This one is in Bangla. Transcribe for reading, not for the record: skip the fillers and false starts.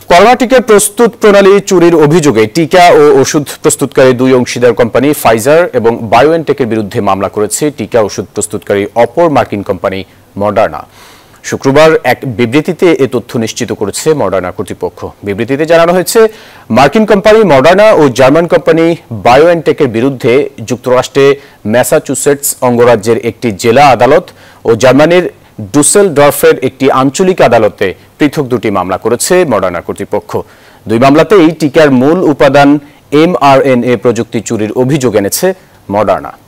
করোনা টিকা প্রস্তুত প্রণালী চুরির অভিযোগে টিকা ও ওষুধ প্রস্তুতকারী দুই অংশীদার কোম্পানি ফাইজার এবং বায়োএনটেকের বিরুদ্ধে মামলা করেছে টিকা ওষুধ প্রস্তুতকারী অপর মার্কিন কোম্পানি মডার্না। শুক্রবার এক বিবৃতিতে এ তথ্য নিশ্চিত করেছে মডার্না কর্তৃপক্ষ। বিবৃতিতে জানানো হয়েছে, মার্কিন কোম্পানি মডার্না ও জার্মান কোম্পানি বায়োএনটেকের বিরুদ্ধে যুক্তরাষ্ট্রে ম্যাসাচুসেটস অঙ্গরাজ্যের একটি জেলা আদালত ও জার্মানির ডুসেলডর্ফের একটি আঞ্চলিক আদালতে পৃথক দুটি মামলা করেছে মডার্না কর্তৃপক্ষ। দুই মামলাতেই টিকার মূল উপাদান mRNA প্রযুক্তি চুরির অভিযোগ এনেছে মডার্না।